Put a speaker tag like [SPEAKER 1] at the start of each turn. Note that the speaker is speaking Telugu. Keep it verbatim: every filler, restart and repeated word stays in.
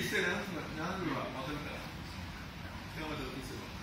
[SPEAKER 1] 一斉何分何分は分かるから。手をまた移せば。